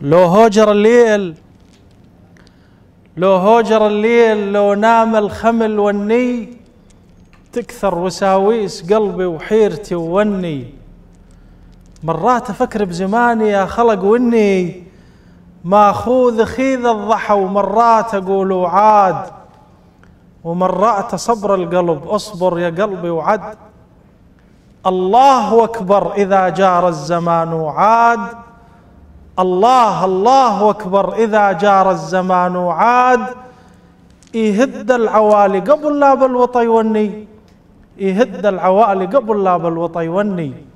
لو هوجر الليل لو نام الخمل والني، تكثر وساويس قلبي وحيرتي ووني. مرات أفكر بزماني يا خلق وإني ماخوذ خيذ الضحى، ومرات أقول وعاد، ومرات صبر القلب أصبر يا قلبي وعد. الله أكبر إذا جار الزمان وعاد، الله أكبر إذا جار الزمان وعاد. يهد العوالي قبل لا بالوطي وني، يهد العوالي قبل لا بالوطي وني.